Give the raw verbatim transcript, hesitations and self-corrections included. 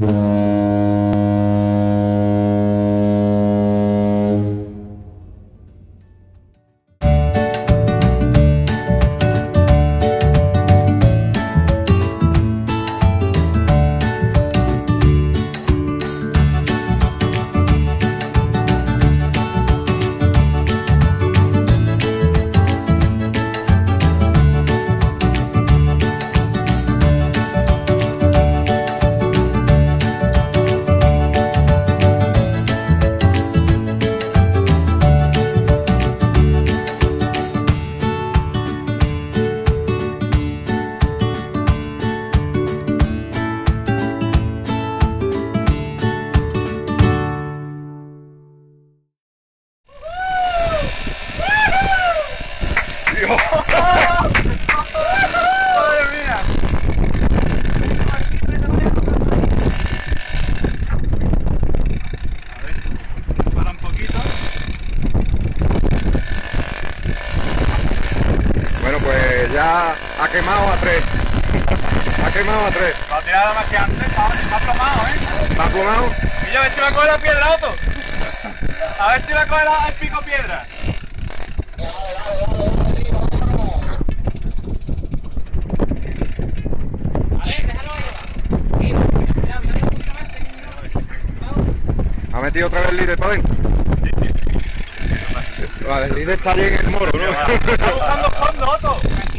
Bueno, pues ya ha quemado a tres. Ha quemado a tres. Va a tirar más que antes, está plomado, ¿eh? ¿Está plomado? Y yo a ver si va a coger la piedra, Otto. A ver si va a coger la- el pico piedra. ¿Ha metido otra vez el líder para adentro? Vale, el líder está allí en el moro, ¿no? Está buscando fondo, Otto.